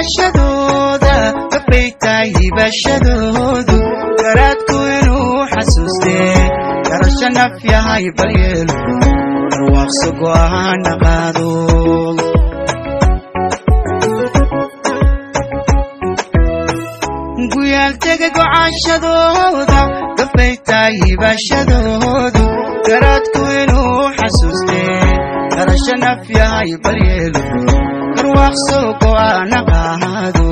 gocashadooda gabbaytaay hibashadoodu garaadku inuu xasuustee garasho naf yahay balyeelku barwaaqso go'aana qaado guyaal tega gocashadooda gabbaytaay hibashadoodu garaadku inuu xasuustee garasho naf yahay balyeelku barwaaqso go'aana qaado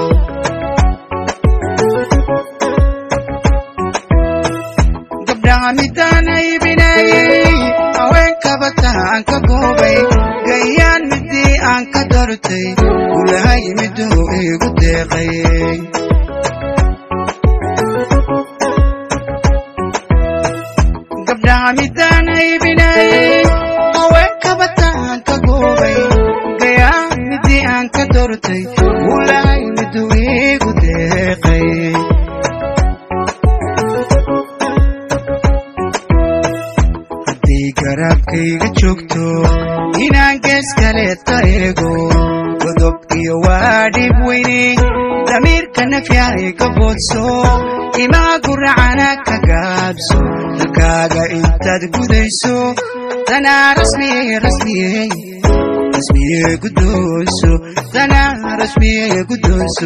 gabdhaha midaan aybinayay haweenka bataan ka goobay gayaan midii aan ka dartay gulahay miduu igu deeqay gabdhaha midaan aybinayay haweenka bataan ka goobay gayaan midii aan ka dartay gulahay miduu igu deeqay garabkayga joogto inaan gees kaleeta eego godob iyo waa dhib weyne damiirka nafyahay ka boodso imaa guracana ka gaabso dalkaaga intaad gudayso tanaa rasmiye guddoonso tanaa rasmiye guddoonso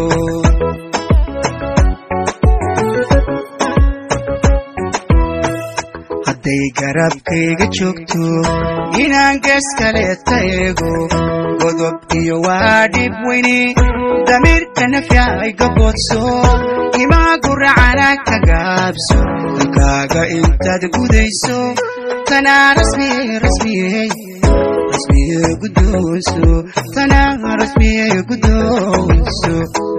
hadday garabkayga joogto inaan gees kaleeta eego godob iyo waa dhib weyne damiirka nafyahay ka boodso imaa guracana ka gaabso dalkaaga intaad gudayso tanaa rasmiye guddoonso tanaa rasmiye guddoonso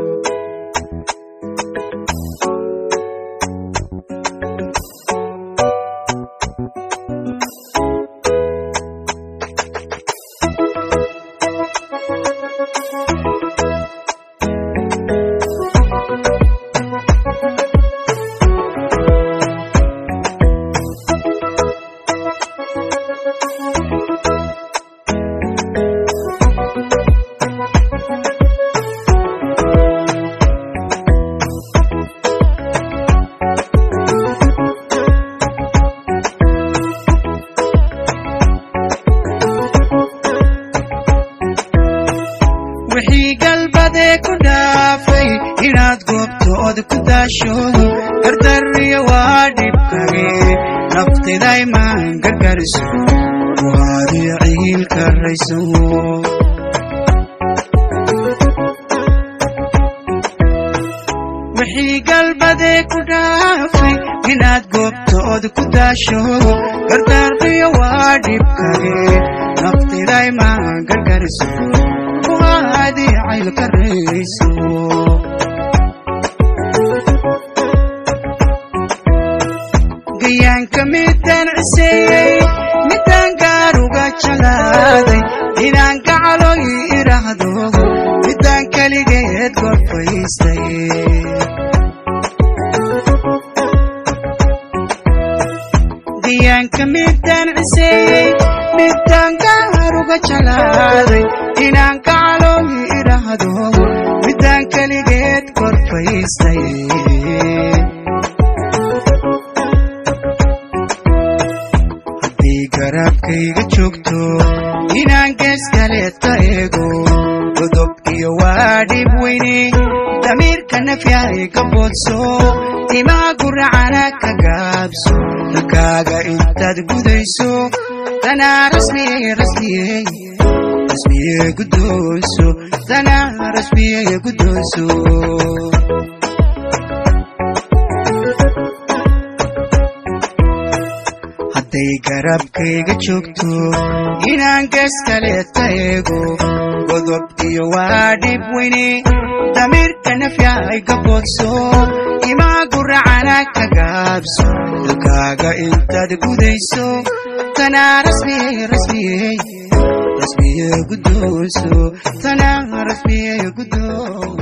wixii galbadee ku dhaafay inaad goobtood ku daasho gardariyo waa dhibkage naftiday maan gargariso waadiyo ciil karayso wixii galbadee ku dhaafay inaad goobtood ku daasho gardariyo waa dhibkage naftiday maan gargariso وهذه عيلك الرئيس قيان كميتان عسيي ميتان قاروغا جلادي إنان قعلو يرهدوه ميتان كاليقيت قرفيستي قيان كميتان عسيي ميتان قاروغا جلادي inaan kacalo yiraahdo midaan kaligeed korfaystay haddii garabkayga joogto inaan gees kaleeta eego godob iyo waa dhib weyne damiirka nafyahay ka boodso imaa guracana ka gaabso dalkaaga intaad gudayso tanaa rasmiye guddoonso tanaa rasmiye guddoonso hadday garabkayga joogto inaan gees kaleeta eego godob iyo waa dhib weyne damiirka nafyahay ka boodso imaa guracana ka gaabso dalkaaga intaad gudayso tanaa rasmiye guddoonso tanaa rasmiye guddoonso